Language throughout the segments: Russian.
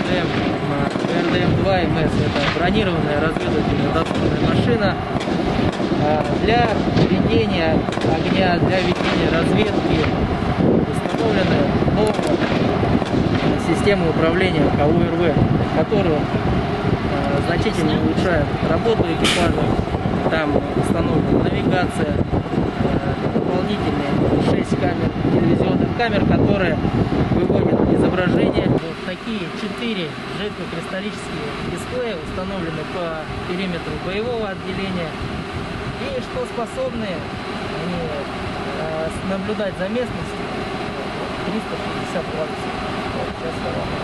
БРДМ-2 МС. Это бронированная разведывательная дозорная машина для ведения огня, для ведения разведки. Установлена новая система управления КУРВ, которая значительно улучшает работу экипажа. Там установлена навигация, дополнительные 6 камер, телевизионных камер, которые выводят изображение. Вот такие 4 жидкокристаллические дисплея установлены по периметру боевого отделения, и что способны они наблюдать за местностью 360 градусов. Вот, сейчас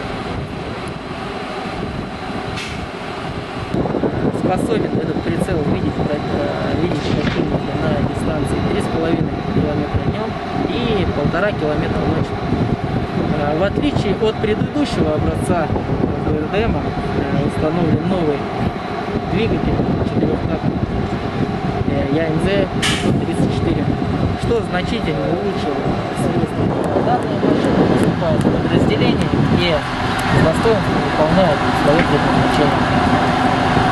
способен этот прицел видеть противника на дистанции 3,5 километра днем и 1,5 километра ночью. В отличие от предыдущего образца БРДМ, установлен новый двигатель 4-тактный ЯМЗ-134, что значительно улучшило свойства. Данная машина поступает в подразделение и с достоинством выполняет свое предназначение.